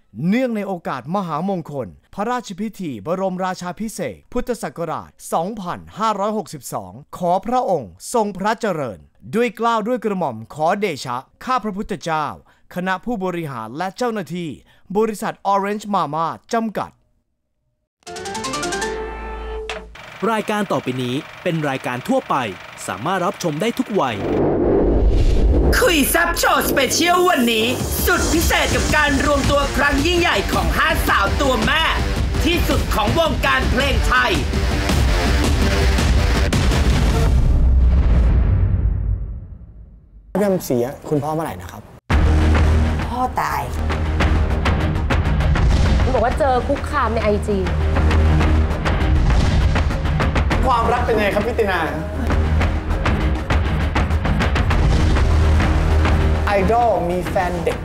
เนื่องในโอกาสมหามงคลพระราชพิธีบรมราชาภิเษกพุทธศักราช 2562 ขอพระองค์ทรงพระเจริญด้วยเกล้าด้วยกระหม่อมขอเดชะข้าพระพุทธเจ้าคณะผู้บริหารและเจ้าหน้าที่บริษัท Orange Mama จำกัดรายการต่อไปนี้เป็นรายการทั่วไปสามารถรับชมได้ทุกวัยคุยแซ่บโชว์สเปเชียลวันนี้สุดพิเศษกับการรวมตัวครั้งยิ่งใหญ่ของ5สาวตัวแม่ที่สุดของวงการเพลงไทยเริ่มเสียคุณพ่อเมื่อไหร่นะครับพ่อตายบอกว่าเจอคุกคามใน IG ความรักเป็นไงครับพี่ตินาไอดอลมีแฟนเด็ก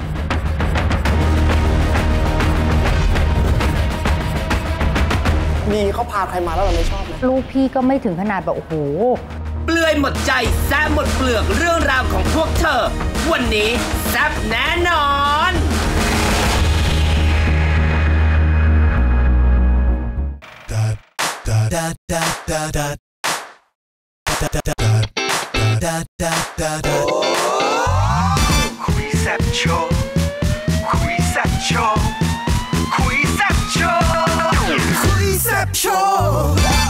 มีเขาพาใครมาแล้วเราไม่ชอบไหมลูกพี่ก็ไม่ถึงขนาดแบบโอ้โหเปลือยหมดใจแซ่บหมดเปลือกเรื่องราวของพวกเธอวันนี้แซ่บแน่นอนคุยแซ่บโชว์คุยแซ่บโชว์คุยแซ่บโชว์คุยแซ่บโชว์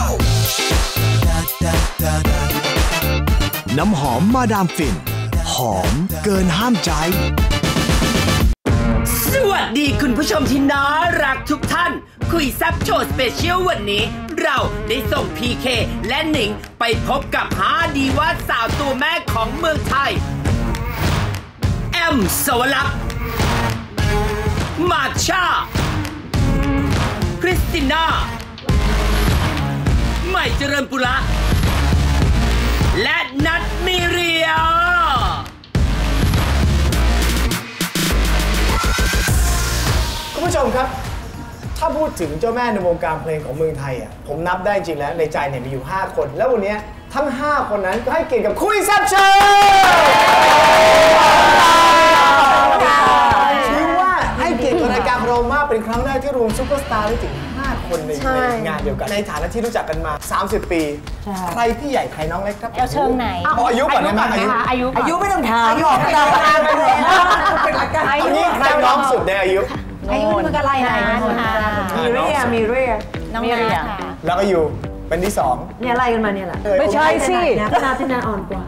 น้ำหอมมาดามฟินหอมเกินห้ามใจสวัสดีคุณผู้ชมที่น่ารักทุกท่านคุยแซ่บโชว์สเปเชียลวันนี้เราได้ส่ง PK และหนิงไปพบกับ5ดีว่าสาวตัวแม่ของเมืองไทยแอมสวรักษ์มาชาคริสติน่าใหม่เจริญปุระและนัทมีเรียคุณผู้ชมครับถ้าพูดถึงเจ้าแม่ในวงการเพลงของเมืองไทยอ่ะผมนับได้จริงแล้วในใจเนี่ยมีอยู่5คนแล้ววันนี้ทั้ง5คนนั้นก็ให้เกียรติกับคุยแซ่บโชว์ชื่อว่าให้เกียรติกับรายการเรามากเป็นครั้งแรกที่รวมซุปเปอร์สตาร์ได้ถึง5คนในงานเดียวกันในฐานะที่รู้จักกันมา30ปีใครพี่ใหญ่ใครน้องเล็กครับเอาเชิงไหนอายุก่อนได้ไหมอายุไม่ต้องถามอายุเป็นรายการไปเลยเป็นรายการอายุใครน้องสุดในอายุมันก็ไล่ไหนมีเรียน้องเรียแล้วก็อยู่เป็นที่2 เนี่ยไล่กันมาเนี่ยแหละไม่ใช่สิขนาดที่นานอ่อนกว่า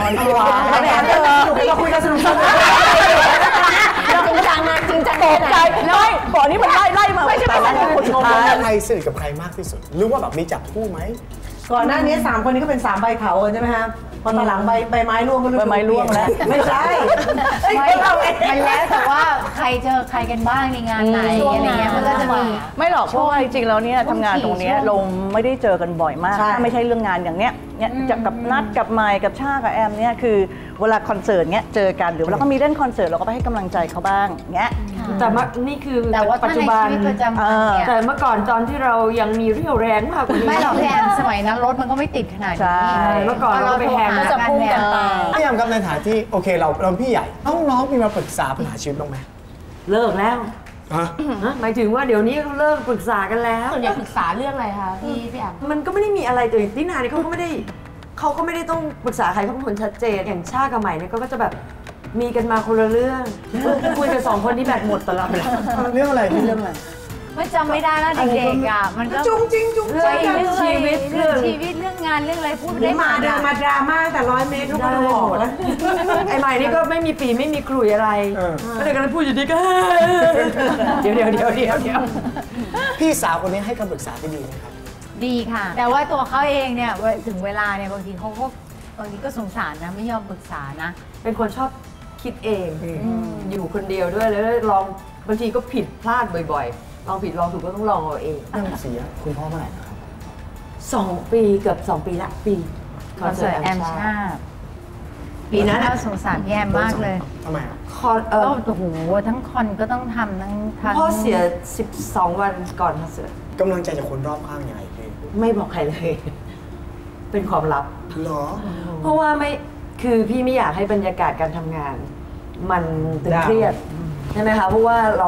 เราคุยกันสนุกเราจริงจังนะจริงจังตกใจไม่ก่อนนี้มันไล่มาไม่ใช่คนชมใครสนิทกับใครมากที่สุดหรือว่าแบบมีจับคู่ไหมก่อนหน้านี้3คนนี้ก็เป็น3ใบเผากันใช่ไหมฮะพอตอนหลังใบไม้ร่วงก็ใบไม้ร่วงแล้วไม่ใช่มันแล้วแต่ว่าใครเจอใครกันบ้างในงานไหนอะไรเงี้ยมันก็จะมีไม่หรอกเพราะว่าจริงๆแล้วเนี่ยทำงานตรงนี้เราไม่ได้เจอกันบ่อยมากถ้าไม่ใช่เรื่องงานอย่างเนี้ยจะกับนัดกับไมค์กับชากับแอมเนี่ยคือเวลาคอนเสิร์ตเนี้ยเจอกันหรือเราก็มีเล่นคอนเสิร์ตเราก็ไปให้กำลังใจเขาบ้างเงี้ยแต่นี่คือปัจจุบันแต่เมื่อก่อนตอนที่เรายังมีเรี่ยวแรงมากกว่านี้ไม่หรอกแอมสมัยนั้นรถมันก็ไม่ติดขนาดนี้เมื่อก่อนเราไปแฮมก็จะพุ่งกันไปพี่ยามครับในฐานะที่โอเคเราพี่ใหญ่น้องๆมีมาปรึกษาปัญหาชีวิตบ้างไหมเลิกแล้วหมายถึงว่าเดี๋ยวนี้เขาเลิกปรึกษากันแล้วส่วนใหญ่ปรึกษาเรื่องอะไรคะพี่แอมมันก็ไม่ได้มีอะไรตัวที่นาเนี่ยเขาก็ไม่ได้ต้องปรึกษาใครเขาเป็นคนชัดเจนอย่างชากับใหม่เนี่ยก็จะแบบมีกันมาคนละเรื่องคุยกัน2คนที่แบตหมดตลอดเรื่องอะไรเรื่องอะไรไม่จำไม่ได้แล้วเด็กๆอ่ะมันก็จุ้งจริงเรื่องชีวิตเรื่องงานเรื่องอะไรพูดได้มาเดินมาดราม่าแต่100 เมตรทุกคนบอกแล้วไอ้ใหม่นี่ก็ไม่มีปีไม่มีคลุยอะไรก็เลยกำลังพูดอยู่ดีก็เดี๋ยวพี่สาวคนนี้ให้คำปรึกษาที่ดีไหมครับดีค่ะแต่ว่าตัวเขาเองเนี่ยถึงเวลาเนี่ยบางทีเขาก็สงสารนะไม่ยอมปรึกษานะเป็นคนชอบคิดเองอยู่คนเดียวด้วยแล้วลองบางทีก็ผิดพลาดบ่อยๆลองผิดลองถูกก็ต้องลองเอาเองเสียคุณพ่อเมื่อไหร่นะครับ 2 ปีเกือบ2 ปีละปีคอนเสิร์ตแอมชาปีนั้นเราสงสารพี่แอมมากเลยทำไมคอนโอ้โหทั้งคอนก็ต้องทำทั้งพ่อเสีย12 วันก่อนคอนเสิร์ตกำลังใจจากคนรอบข้างยังไงพี่ไม่บอกใครเลยเป็นความลับเหรอเพราะว่าคือพี่ไม่อยากให้บรรยากาศการทำงานมันตึงเครียดใช่ไหมคะเพราะว่าเรา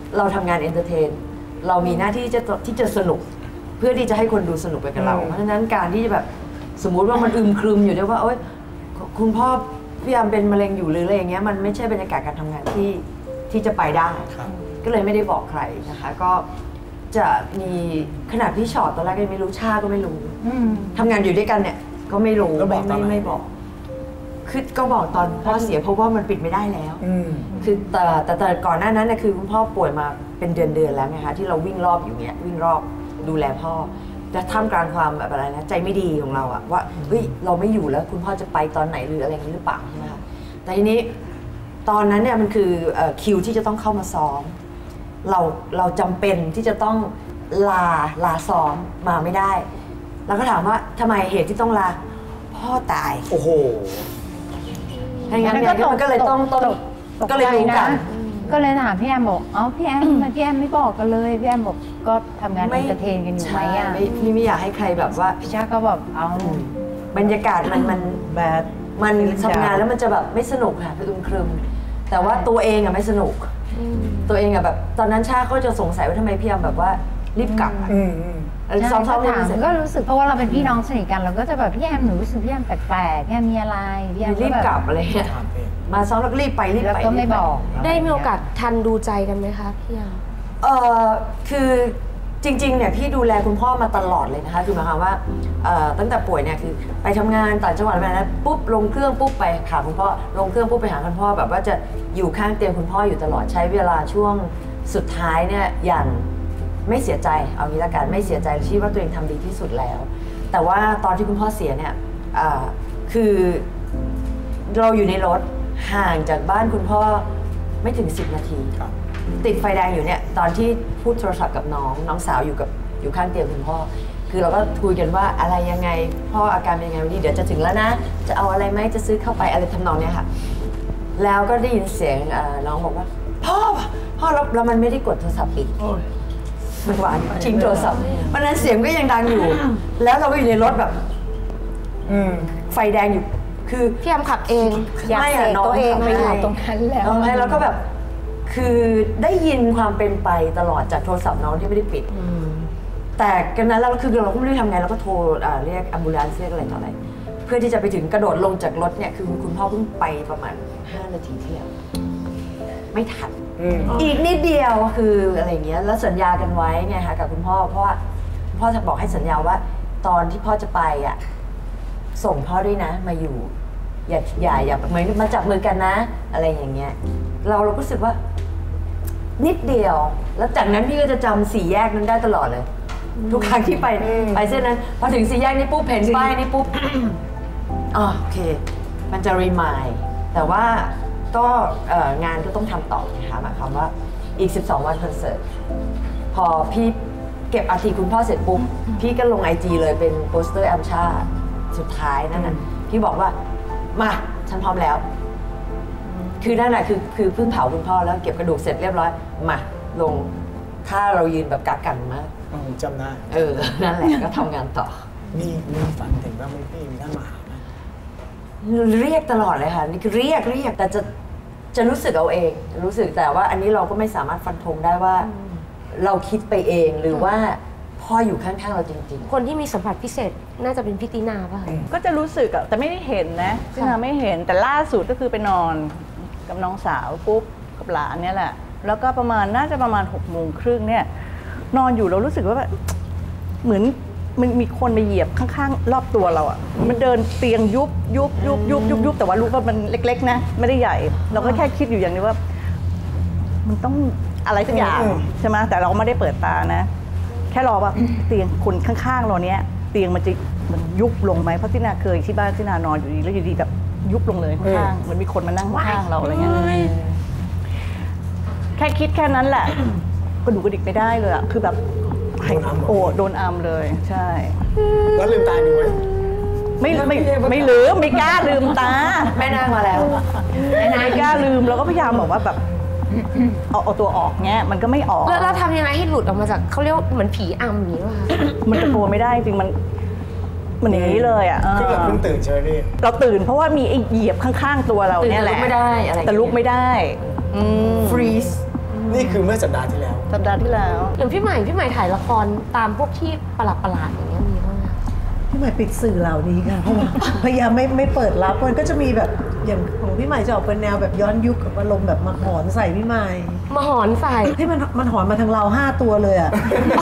เราทำงานเอนเตอร์เทนเรามีหน้าที่ที่จะสนุกเพื่อที่จะให้คนดูสนุกไปกับเราเพราะฉะนั้นการที่จะแบบสมมุติว่ามันอึมครึมอยู่ด้วยว่าโอ๊ยคุณพ่อพี่ยามเป็นมะเร็งอยู่หรืออะไรอย่างเงี้ยมันไม่ใช่บรรยากาศการทำงานที่จะไปได้ก็เลยไม่ได้บอกใครนะคะก็จะมีขนาดพี่ชอตตอนแรกก็ไม่รู้ชาก็ไม่รู้ทำงานอยู่ด้วยกันเนี่ยก็ไม่รู้ไม่บอกคือก็บอกตอนพ่อเสียเพราะว่ามันปิดไม่ได้แล้วคือแต่ก่อนหน้านั้นนะคือคุณพ่อป่วยมาเป็นเดือนแล้วไงคะที่เราวิ่งรอบอยู่เนี้ยวิ่งรอบดูแลพ่อจะท่ามกลางความแบบอะไรนะใจไม่ดีของเราอะว่าเฮ้ยเราไม่อยู่แล้วคุณพ่อจะไปตอนไหนหรืออะไรอย่างนี้หรือเปล่าใช่ไหมคะแต่ทีนี้ตอนนั้นเนี่ยมันคือคิวที่จะต้องเข้ามาซ้อมเราจำเป็นที่จะต้องลาซ้อมมาไม่ได้แล้วก็ถามว่าทำไมเหตุที่ต้องลาพ่อตายโอ้โหถ้างั้นเนี่ยมันก็เลยต้องก็เลยรู้กันก็เลยถามพี่แอมบอกพี่แอมพี่แอมไม่บอกกันเลยพี่แอมบอกก็ทำงานเอนเตอร์เทนกันอยู่ไหมอ่ะไม่อยากให้ใครแบบว่าพี่ชาก็แบบบรรยากาศมันแบบมันทำงานแล้วมันจะแบบไม่สนุกค่ะคืออึมครึมแต่ว่าตัวเองอะไม่สนุกตัวเองอะแบบตอนนั้นชาก็จะสงสัยว่าทำไมพี่แอมแบบว่ารีบกลับซ้อมก็รู้สึกเพราะว่าเราเป็นพี่น้องสนิทกันเราก็จะแบบพี่แอมหนูรู้สึกพี่แอมแปลกๆพี่แอมมีอะไรพี่แอมรีบกลับอะไรเงี้ยมาซ้อมแล้วรีบไปแล้วก็ไม่บอกได้มีโอกาสทันดูใจกันไหมคะพี่แอมคือจริงๆเนี่ยพี่ดูแลคุณพ่อมาตลอดเลยนะคะคือหมายความว่าตั้งแต่ป่วยเนี่ยคือไปทำงานต่างจังหวัดไปนะปุ๊บลงเครื่องปุ๊บไปหาคุณพ่อลงเครื่องปุ๊บไปหาคุณพ่อแบบว่าจะอยู่ข้างเตียงคุณพ่ออยู่ตลอดใช้เวลาช่วงสุดท้ายเนี่ยอย่างไม่เสียใจเอางี้ละกันไม่เสียใจคิดว่าตัวเองทำดีที่สุดแล้วแต่ว่าตอนที่คุณพ่อเสียเนี่ยคือเราอยู่ในรถห่างจากบ้านคุณพ่อไม่ถึง10 นาทีติดไฟแดงอยู่เนี่ยตอนที่พูดโทรศัพท์กับน้องสาวอยู่ข้างเตียงคุณพ่อคือเราก็คุยกันว่าอะไรยังไงพ่ออาการเป็นยังไงวันนี้เดี๋ยวจะถึงแล้วนะจะเอาอะไรไหมจะซื้อเข้าไปอะไรทำนองเนี้ยค่ะแล้วก็ได้ยินเสียงน้องบอกว่าพ่อแล้วมันไม่ได้กดโทรศัพท์ปิดมันหวานทิ้งโทรศัพท์เพราะนั้นเสียงก็ยังดังอยู่แล้วเราก็อยู่ในรถแบบไฟแดงอยู่คือพี่แอมขับเองอยากเสกตัวเองไปอยู่ตรงนั้นแล้วก็แบบคือได้ยินความเป็นไปตลอดจากโทรศัพท์น้องที่ไม่ได้ปิดแต่กันนั้นแล้วคือเราก็ไม่รู้ทำไงเราก็โทรเรียกอัมบูเลนซ์เรียกอะไรต่ออะไรเพื่อที่จะไปถึงกระโดดลงจากรถเนี่ยคือคุณพ่อเพิ่งไปประมาณ5 นาทีที่แล้วไม่ทันอีกนิดเดียวคืออะไรเงี้ยแล้วสัญญากันไว้ไงคะกับคุณพ่อเพราะว่าพ่อจะบอกให้สัญญาว่าตอนที่พ่อจะไปอ่ะส่งพ่อด้วยนะมาอยู่อย่าเหมือนมาจับมือกันนะอะไรอย่างเงี้ยเราก็รู้สึกว่านิดเดียวแล้วจากนั้นพี่ก็จะจำ4 แยกนั้นได้ตลอดเลยทุกครั้งที่ไปเส้นนั้นพอถึง4 แยกนี้ปุ๊บเห็นป้ายนี้ปุ๊บโอเคมันจะรีมายแต่ว่าก็งานก็ต้องทำต่อนะคะหมายความว่าอีก12 วันคอนเสิร์ตพอพี่เก็บอาทิตย์คุณพ่อเสร็จปุ๊บพี่ก็ลง IG เลยเป็นโปสเตอร์แอมชาสุดท้ายนั่นน่ะพี่บอกว่ามาฉันพร้อมแล้วคือนั่นแหละคือเพิ่งเผาคุณพ่อแล้วเก็บกระดูกเสร็จเรียบร้อยมาลงถ้าเรายืนแบบกักกันมากจำได้นั่นแหละก็ทำงานต่อมีฝันถึงว่าพี่มีท่านมาหาไหมเรียกตลอดเลยค่ะนี่คือเรียกแต่จะรู้สึกเอาเองรู้สึกแต่ว่าอันนี้เราก็ไม่สามารถฟันธงได้ว่าเราคิดไปเองหรือว่าพ่ออยู่ข้างๆเราจริงๆคนที่มีสัมผัสพิเศษน่าจะเป็นพี่ตินาป่ะก็จะรู้สึกแต่ไม่ได้เห็นนะตินาไม่เห็นแต่ล่าสุดก็คือไปนอนกับน้องสาวปุ๊บกับหลานเนี่ยแหละแล้วก็น่าจะประมาณ6:30เนี่ยนอนอยู่เรารู้สึกว่าเหมือนมันมีคนมาเหยียบข้างๆรอบตัวเราอ่ะมันเดินเตียงยุบแต่ว่ารู้ว่ามันเล็กๆนะไม่ได้ใหญ่เราก็แค่คิดอยู่อย่างนี้ว่ามันต้องอะไรสักอย่างใช่ไหมแต่เราไม่ได้เปิดตานะแค่รอว่าเตียงคนข้างๆเราเนี้ยเตียงมันจะมันยุบลงไหมเพราะที่นาเคยที่บ้านที่นานอนอยู่ดีแล้วอยู่ดีแบบยุบลงเลยข้างเหมือนมีคนมานั่งข้างเราอะไรเงี้ยแค่คิดแค่นั้นแหละกระดูกกระดิกไม่ได้เลยอ่ะคือแบบโดนอัมเลยใช่แล้วลืมตาดูไหมไม่ลืมไม่กล้าลืมตาแม่นั่งมาแล้วไม่กล้าลืมเราก็พยายามบอกว่าแบบเอาตัวออกเงี้ยมันก็ไม่ออกแล้วเราทำยังไงให้หลุดออกมาจากเขาเรียกเหมือนผีอำอย่างนี้ป่ะมันจะตัวไม่ได้จริงมันอย่างนี้เลยอ่ะคือแบบเพิ่งตื่นใช่ไหมพี่เราตื่นเพราะว่ามีไอ้เหยียบข้างๆตัวเราเนี่ยแหละไม่ได้อะไรแต่ลุกไม่ได้ฟรีซนี่คือเมื่อสัปดาห์ที่แล้วสัปดาห์ที่แล้วอย่างพี่ใหม่ถ่ายละครตามพวกที่ประหลาดๆอย่างเงี้ยมีบ้างไหมพี่ใหม่ปิดสื่อเหล่านี้ค่ะเพราะว่าพยายามไม่เปิดรับมันก็จะมีแบบอย่างของพี่ใหม่จะออกเป็นแนวแบบย้อนยุคกับอารมณ์แบบมาหอนใส่พี่ใหม่มาหอนใส่ที่มันหอนมาทางเรา5 ตัวเลยอ่ะ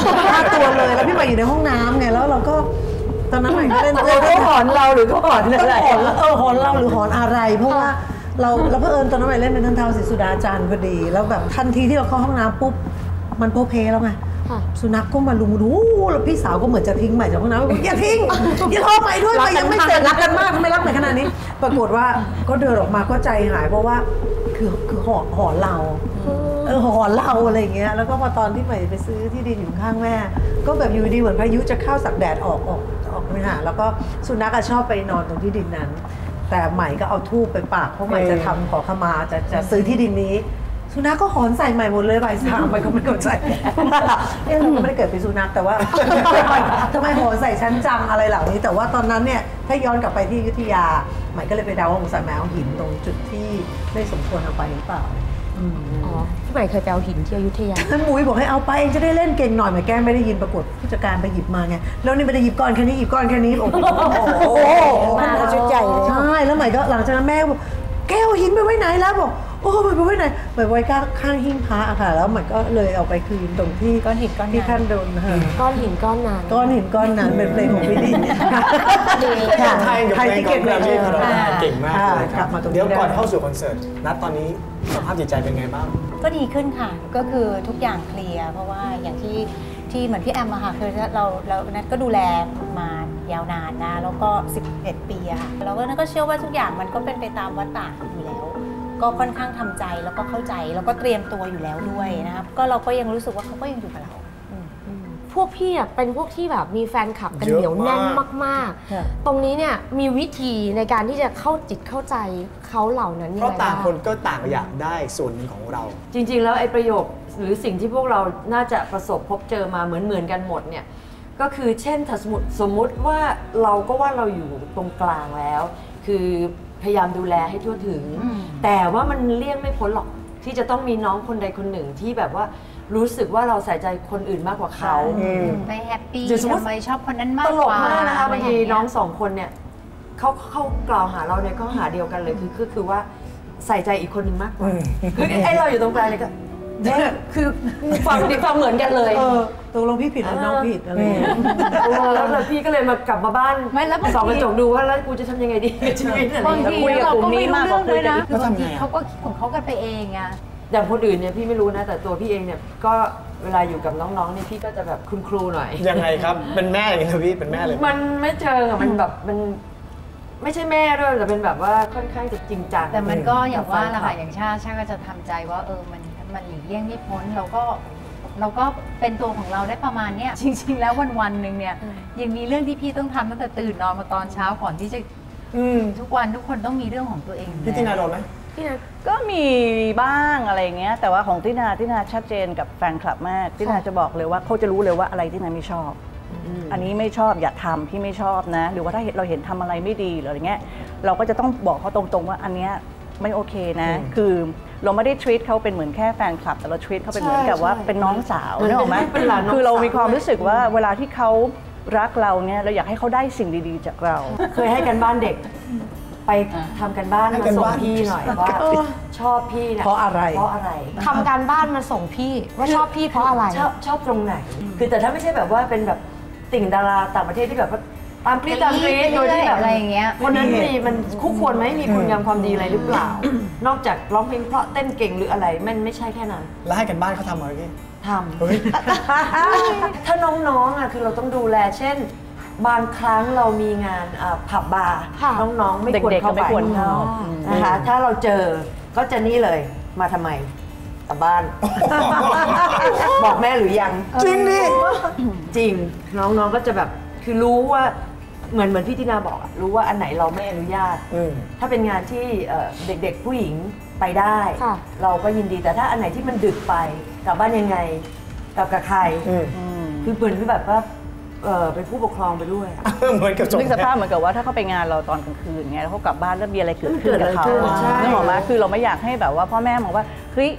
5 ตัวเลยแล้วพี่ใหม่อยู่ในห้องน้ำไงแล้วเราก็ตอนนั้นใหม่ก็เล่นเขาหอนเราหรือเขาหอนอะไรหอนเราหรือหอนอะไรเพราะว่าเราเผอิญตอนนั้นใหม่เล่นเป็นท่านเท้าศรีสุดาจารย์พอดีแล้วแบบทันทีที่เราเข้าห้องน้ำปุ๊บมันโพเพแล้วไงสุนัขก็มาลุมดูแล้วพี่สาวก็เหมือนจะทิ้งใหม่จากห้องน้ำอย่าทิ้งอย่าโทรใหม่ด้วยใหม่ยังไม่เสร็จรักกันมากทำไมรักใหม่ขนาดนี้ปรากฏว่าก็เดินออกมาก็ใจหายเพราะว่าคือหอนเราหอนเราอะไรอย่างเงี้ยแล้วก็พอตอนที่ใหม่ไปซื้อที่ดินอยู่ข้างแม่ก็แบบอยู่ดีเหมือนพายุจะเข้าสักแดดออกไม่หาแล้วก็สุนัขชอบไปนอนตรงที่ดินนั้นแต่ใหม่ก็เอาธูปไปปากเพราะใหม่จะทำขอขมาจะซื้อที่ดินนี้สุนัขก็หอนใส่ใหม่หมดเลยบ่าย 3ไปก็ไม่เข้าใจเราไม่ได้เกิดเป็นสุนัขแต่ว่าทำไมหอนใส่ชั้นจังอะไรเหล่านี้แต่ว่าตอนนั้นเนี่ยถ้าย้อนกลับไปที่อยุธยาใหม่ก็เลยไปเดาว่าสงสัยแมวหินตรงจุดที่ไม่สมควรเอาไปหรือเปล่าอ๋อพี่ใหม่เคยไปเอาหินที่อยุธยาท่านมุ้ยบอกให้เอาไปเองจะได้เล่นเก่งหน่อยใหม่แกล้งไม่ได้ยินปรากฏผู้จัดการไปหยิบมาไงแล้วนี่ไม่ได้หยิบก้อนแค่นี้หยิบก้อนแค่นี้โอ้โหมาชุดใหญ่เลยใช่แล้วใหม่ก็หลังจากนั้นแม่บอกแกเอาหินไปไว้ไหนแล้วบอกโอ้ไปไว้ไหนไปไว้ข้างหิ้งพระค่ะแล้วมันก็เลยเอาไปคืนตรงที่ก้อนหินก้อนที่ท่านโดนก้อนหินก้อนนั้นก้อนหินก้อนนั้นเป็นเพลงของพี่ดินไทยที่เก่งมากเก่งมากเลยครับเดี๋ยวก่อนเข้าสู่คอนเสิร์ตนัดตอนนี้สภาพจิตใจเป็นไงบ้างก็ดีขึ้นค่ะก็คือทุกอย่างเคลียร์เพราะว่าอย่างที่เหมือนพี่แอมอะค่ะคือเรานัทก็ดูแลมายาวนานนะแล้วก็11 ปีอะค่ะเราก็นัทก็เชื่อว่าทุกอย่างมันก็เป็นไปตามวัฏฏะอยู่แล้วก็ค่อนข้างทำใจแล้วก็เข้าใจแล้วก็เตรียมตัวอยู่แล้วด้วยนะครับก็เราก็ยังรู้สึกว่าเขาก็ยังอยู่กับเราพวกพี่เป็นพวกที่แบบมีแฟนคลับกันเหนียวแน่นมากๆตรงนี้เนี่ยมีวิธีในการที่จะเข้าจิตเข้าใจเขาเหล่านั้นเพราะต่างคนก็ต่างอยากได้ส่วนหนึ่งของเราจริงๆแล้วไอ้ประโยคหรือสิ่งที่พวกเราน่าจะประสบพบเจอมาเหมือนกันหมดเนี่ยก็คือเช่นสมมุติว่าเราก็ว่าเราอยู่ตรงกลางแล้วคือพยายามดูแลให้ทั่วถึงแต่ว่ามันเลี่ยงไม่พ้นหรอกที่จะต้องมีน้องคนใดคนหนึ่งที่แบบว่ารู้สึกว่าเราใส่ใจคนอื่นมากกว่าเขาไม่แฮปปี้ทำไมชอบคนนั้นมากกว่าตลกมากนะคะบางทีน้อง2 คนเนี่ยเขากล่าวหาเราในข้อหาเดียวกันเลยคือว่าใส่ใจอีกคนหนึ่งมากกว่าคือไอ้เราอยู่ตรงกลางเลยก็คือฟังเหมือนกันเลยตกลงพี่ผิดแล้วน้องผิดอะไรแล้วพี่ก็เลยมากลับมาบ้านส่องกระจกดูว่าแล้วกูจะทำยังไงดีชีวิตอะไรบางทีเราก็ไม่รู้เรื่องเลยนะคือบางทีเขาก็คิดของเขากันไปเองอะอย่างคนอื่นเนี่ยพี่ไม่รู้นะแต่ตัวพี่เองเนี่ยก็เวลาอยู่กับน้องๆเนี่ยพี่ก็จะแบบคุณครูหน่อยยังไงครับเป็นแม่อย่างนี้พี่เป็นแม่เลยมันไม่เจอมันแบบมันไม่ใช่แม่ด้วยแต่เป็นแบบว่าค่อนข้างจะจริงจังแต่มันก็อย่างว่าแหละค่ะอย่างชาก็จะทำใจว่ามันหลีกเลี่ยงไม่พ้นเราก็เป็นตัวของเราได้ประมาณเนี้ยจริงๆแล้ววันหนึ่งเนี่ยยังมีเรื่องที่พี่ต้องทำตั้งแต่ตื่นนอนมาตอนเช้าก่อนที่จะทุกวันทุกคนต้องมีเรื่องของตัวเองพี่ตินาโดนไหมก็มีบ้างอะไรเงี้ยแต่ว่าของตินาชัดเจนกับแฟนคลับมากตินาจะบอกเลยว่าเขาจะรู้เลยว่าอะไรตินาไม่ชอบอันนี้ไม่ชอบอย่าทำพี่ไม่ชอบนะหรือว่าถ้าเราเห็นทำอะไรไม่ดีหรืออะไรเงี้ยเราก็จะต้องบอกเขาตรงๆว่าอันเนี้ยไม่โอเคนะคือเราไม่ได้ treat เขาเป็นเหมือนแค่แฟนคลับแต่เรา treat เขาเป็นเหมือนกับว่าเป็นน้องสาวนึกออกไหมคือเรามีความรู้สึกว่าเวลาที่เขารักเราเนี่ยเราอยากให้เขาได้สิ่งดีๆจากเราเคยให้กันบ้านเด็กไปทำกันบ้านมาส่งพี่หน่อยว่าชอบพี่นะเพราะอะไรทำการบ้านมาส่งพี่ว่าชอบพี่เพราะอะไรชอบตรงไหนคือแต่ถ้าไม่ใช่แบบว่าเป็นแบบติ่งดาราต่างประเทศที่แบบตามกรี๊ดโดยที่แบบอะไรอย่างเงี้ยคนนั้นมันคู่ควรไหมมีคุณงามความดีอะไรหรือเปล่านอกจากร้องเพลงเพราะเต้นเก่งหรืออะไรมันไม่ใช่แค่นั้นแล้วให้กันบ้านเขาทำอะไรพี่ทำถ้าน้องๆอ่ะคือเราต้องดูแลเช่นบางครั้งเรามีงานผับบาร์น้องๆไม่ควรเข้าไปนะคะถ้าเราเจอก็จะนี่เลยมาทำไมกลับบ้านบอกแม่หรือยังจริงดิจริงน้องๆก็จะแบบคือรู้ว่าเหมือนพี่ตินาบอกรู้ว่าอันไหนเราไม่อนุญาตถ้าเป็นงานที่เด็กๆผู้หญิงไปได้เราก็ยินดีแต่ถ้าอันไหนที่มันดึกไปกลับบ้านยังไงกับใครคือเหมือนแบบว่าเป็นผู้ปกครองไปด้วยเหมือนกับนึกสภาพเหมือนกับว่าถ้าเขาไปงานเราตอนกลางคืนไงแล้วเขากลับบ้านแล้วมีอะไรเกิดขึ้นกับเขานึกออกไหมคือเราไม่อยากให้แบบว่าพ่อแม่มองว่าเฮ้ย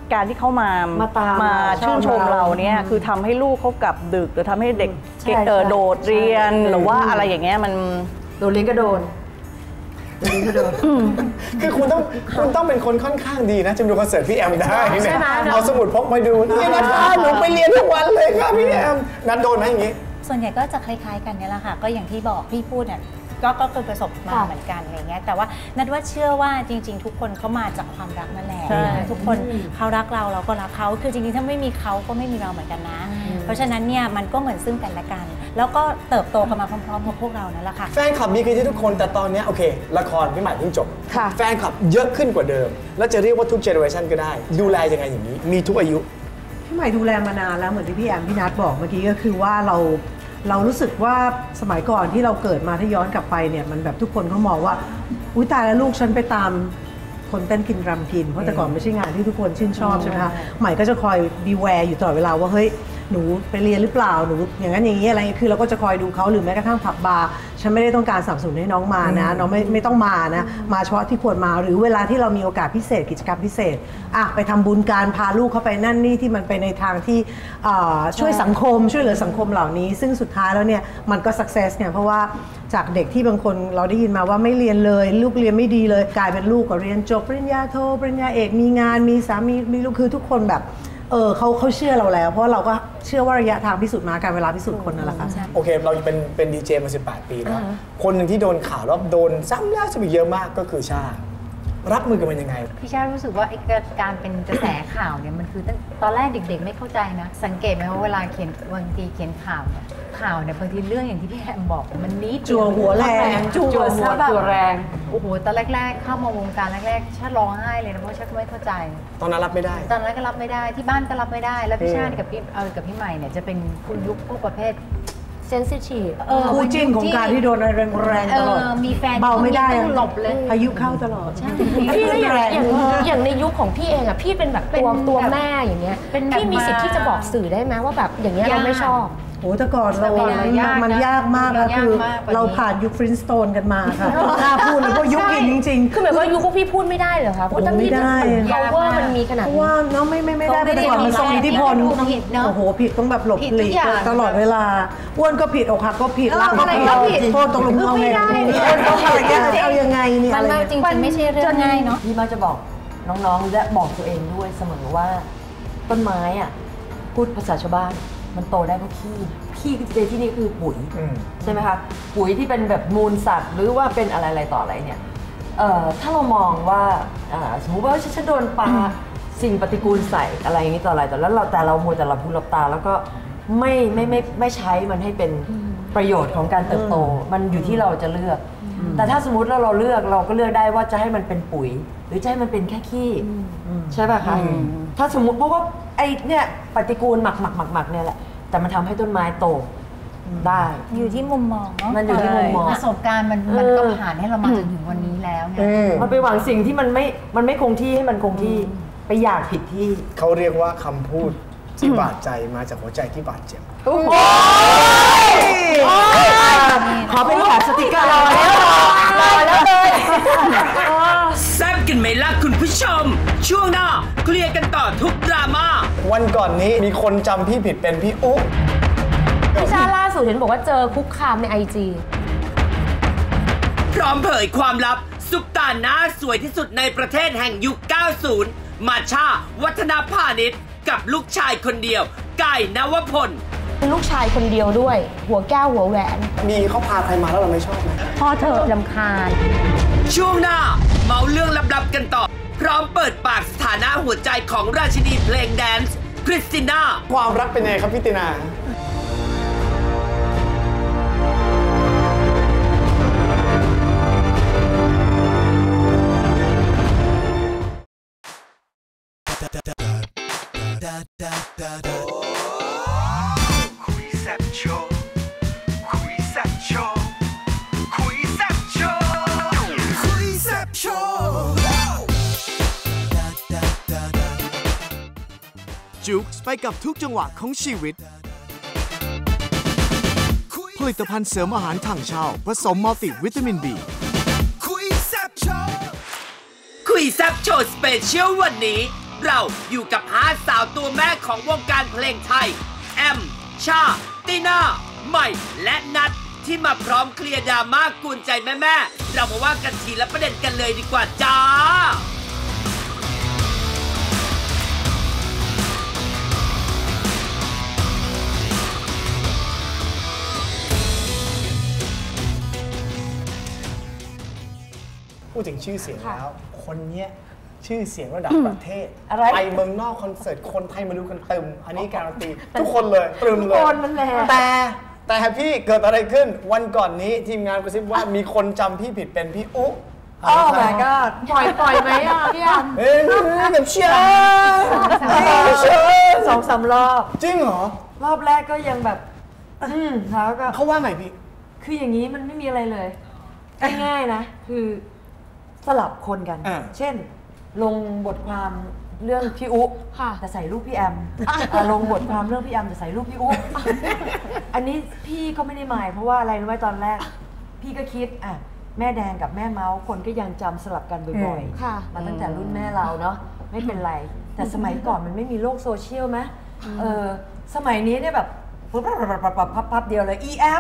การที่เขามาชื่นชมเราเนี่ยคือทำให้ลูกเขากลับดึกหรือทำให้เด็กโดดเรียนหรือว่าอะไรอย่างเงี้ยมันโดดเรียนก็โดนคือคุณต้องเป็นคนค่อนข้างดีนะจะดูคอนเสิร์ตพี่แอมได้เนี่ยเอาสมุดพกมาดูนี่นะคะหนูไปเรียนทุกวันเลยค่ะพี่แอมนัดโดนไหมอย่างงี้ส่วนใหญ่ก็จะคล้ายๆกันนี่แหละค่ะก็อย่างที่บอกพี่พูดเนี่ยก็เคยประสบมาเหมือนกันอะไรเงี้ยแต่ว่านัดว่าเชื่อว่าจริงๆทุกคนเขามาจากความรักนั่นแหละทุกคนเขารักเราเราก็รักเขาคือจริงๆถ้าไม่มีเขาก็ไม่มีเราเหมือนกันนะเพราะฉะนั้นเนี่ยมันก็เหมือนซึ่งกันและกันแล้วก็เติบโตกันมาพร้อมๆกับพวกเรานั่นแหละค่ะแฟนคลับมีคือที่ทุกคนแต่ตอนนี้โอเคละครพี่ใหม่เพิ่งจบแฟนคลับเยอะขึ้นกว่าเดิมแล้วจะเรียกว่าทุกเจเนอเรชันก็ได้ดูแลยังไงอย่างนี้มีทุกอายุพี่ใหม่ดูแลมานานแล้วเหมือนที่พี่แอมพี่นัทบอกเมื่อกี้ก็คือว่าเรารู้สึกว่าสมัยก่อนที่เราเกิดมาถ้าย้อนกลับไปเนี่ยมันแบบทุกคนเขามองว่าอุ้ยตายแล้วลูกฉันไปตามคนเต้นกินรำกินเพราะแต่ก่อนไม่ใช่งานที่ทุกคนชื่นชอบใช่ไหมคะใหม่ก็จะคอยบีแวร์อยู่ตลอดเวลาว่าเฮ้ยหนูไปเรียนหรือเปล่าหนูอย่างนั้นอย่างนี้อะไรคือเราก็จะคอยดูเขาหรือแม้กระทั่งผับบาร์ฉันไม่ได้ต้องการสนับสนุนให้น้องมานะน้องไม่ต้องมานะมาเฉพาะที่ควรมาหรือเวลาที่เรามีโอกาสพิเศษกิจกรรมพิเศษไปทำบุญการพาลูกเขาไปนั่นนี่ที่มันไปในทางที่ช่วยสังคมช่วยเหลือสังคมเหล่านี้ซึ่งสุดท้ายแล้วเนี่ยมันก็สักเซสเนี่ยเพราะว่าจากเด็กที่บางคนเราได้ยินมาว่าไม่เรียนเลยลูกเรียนไม่ดีเลยกลายเป็นลูกก็เรียนจบปริญญาโทปริญญาเอกมีงานมีสามีมีลูกคือทุกคนแบบเขาเชื่อเราแล้วเพราะเราก็เชื่อว่าระยะทางพิสูจน์มาการเวลาพิสูจน์คนนั่นแหละค่ะโอเคเราเป็นดีเจมา18 ปีแล้วคนหนึ่งที่โดนข่าวแล้วโดนซ้ำแล้วซ้ำอีกเยอะมากก็คือชารับมือกับมันยังไงพี่ชารู้สึกว่าการเป็นกระแสข่าวเนี่ยมันคือตอนแรกเด็กๆไม่เข้าใจนะสังเกตไหมว่าเวลาบางทีเขียนข่าวเนี่ยบางทีเรื่องอย่างที่พี่แอมบอกมันนิดจั่วหัวแรงจั่วแรงโอ้โหตอนแรกๆเข้ามาวงการแรกๆชาร้องไห้เลยนะเพราะชาไม่เข้าใจตอนนั้นรับไม่ได้ตอนนั้นก็รับไม่ได้ที่บ้านก็รับไม่ได้แล้วพี่ชากับพี่ใหม่เนี่ยจะเป็นคุณยุคพวกประเภทเซนซิทีฟคู่จิ้นของการที่โดนแรงตลอดมีแฟนเบาไม่ได้หลบเลยพายุเข้าตลอดพี่อย่างในยุคของพี่เองอ่ะพี่เป็นแบบตัวแม่อย่างเงี้ยพี่มีสิทธิ์ที่จะบอกสื่อได้ไหมว่าแบบอย่างเงี้ยเราไม่ชอบโอ้แต่ก่อนเรามันยากมากนะคือเราผ่านยุคฟรินสโตนกันมาค่ะกล้าพูดเลยเพราะยุคหินจริงๆคือแบบว่ายุคพวกพี่พูดไม่ได้เหรอคะพูดตั้งที่เขาว่ามันมีขนาดว่าเนาะไม่ได้แต่ก่อนมันทรงอิทธิพลโอ้โหผิดต้องแบบหลบหลีกตลอดเวลาอ้วนก็ผิดอกหักก็ผิดรักก็ผิดโทษตรงลงเอาไงเอายังไงเนี่ยมันจริงๆไม่ใช่เรื่องง่ายเนาะพี่มักจะบอกน้องๆและบอกตัวเองด้วยเสมอว่าต้นไม้อ่ะพูดภาษาชาวบ้านมันโตได้เพราะขี้ที่นี่คือปุ๋ยใช่ไหมคะปุ๋ยที่เป็นแบบมูลสัตว์หรือว่าเป็นอะไรต่ออะไรเนี่ยถ้าเรามองว่าสมมุติว่าฉันโดนปลาสิ่งปฏิกูลใส่อะไรอย่างนี้ต่ออะไรแต่แล้วเรามัวแต่หลับหูหลับตาแล้วก็ไม่ใช้มันให้เป็นประโยชน์ของการเติบโตมันอยู่ที่เราจะเลือกแต่ถ้าสมมติเราเลือกเราก็เลือกได้ว่าจะให้มันเป็นปุ๋ยหรือจะให้มันเป็นแค่ขี้ใช่ป่ะคะถ้าสมมติเพราะว่าไอ้เนี่ยปฏิกูลหมักเนี่ยแหละแต่มันทำให้ต้นไม้โตได้อยู่ที่มุมมองเนาะมันอยู่ที่มุมมองประสบการณ์มันก็ผ่านให้เรามาจนถึงวันนี้แล้วไงมันไปหวังสิ่งที่มันไม่คงที่ให้มันคงที่ไปอยากผิดที่เขาเรียกว่าคำพูดที่บาดใจมาจากหัวใจที่บาดเจ็บขอเป็นแบบสติกเกอร์รอแล้วเลยแซ่บกันไหมล่ะคุณผู้ชมช่วงหน้าเคลียร์กันต่อทุกดราม่าวันก่อนนี้มีคนจำพี่ผิดเป็นพี่อุ๊พี่ชาล่าสุดเห็นบอกว่าเจอคุกคามใน IG พร้อมเผยความลับซุปตาหน้าสวยที่สุดในประเทศแห่งยุค 90 มาชาวัฒนพาณิชย์กับลูกชายคนเดียวไก่นวพลเป็นลูกชายคนเดียวด้วยหัวแก้วหัวแหวนมีเขาพาใครมาแล้วเราไม่ชอบไหมพอเธอรำคาญช่วงหน้าเมาเรื่องลับๆกันต่อพร้อมเปิดปากสถานะหัวใจของราชินีเพลงแดนซ์คริสติน่าความรักเป็นไงครับพี่ตินาคุยแซ่บโชว์คุยแซ่บโชว์คุยแซ่บโชว์คุยแซ่บโชว์จุกไปกับทุกจังหวะของชีวิตผลิตภัณฑ์เสริมอาหารถังเช่าผสมมัลติวิตามิน B คุยแซ่บโชว์คุยแซ่บโชว์สเปเชียลวันนี้เราอยู่กับ5 สาวตัวแม่ของวงการเพลงไทยแอมชาติน่าใหม่และนัทที่มาพร้อมเคลียร์ดราม่ากวนใจแม่ๆเรามาว่ากันทีละประเด็นกันเลยดีกว่าจ้าพูดถึงชื่อเสียงแล้ว คนเนี้ยชื่อเสียงระดับประเทศอะไรไปเมืองนอกคอนเสิร์ตคนไทยมาดูกันเต็มอันนี้การันตีทุกคนเลยตรึมเลยทุกคนมันแหละแต่พี่เกิดอะไรขึ้นวันก่อนนี้ทีมงานกระซิบว่ามีคนจำพี่ผิดเป็นพี่อุ๊โอ้ my god ปล่อยไหมอ่ะพี่แอมเฮ้ยกับเชียร์ 2-3 รอบจริงเหรอรอบแรกก็ยังแบบแล้วก็เขาว่าไงพี่คืออย่างนี้มันไม่มีอะไรเลยง่ายๆนะคือสลับคนกัน เช่น ลงบทความเรื่องพี่อุ๊แต่ใส่รูปพี่แอมลงบทความเรื่องพี่แอมแต่ใส่รูปพี่อุ๊อันนี้พี่ก็ไม่ได้หมายเพราะว่าอะไรรู้ไหมตอนแรก พี่ก็คิดแม่แดงกับแม่เมาส์คนก็ยังจำสลับกันบ่อยๆมาตั้งแต่รุ่นแม่เราเนาะไม่เป็นไรแต่สมัยก่อนมันไม่มีโลกโซเชียลไหมสมัยนี้เนี่ยแบบพับเดียวเลยอีแอม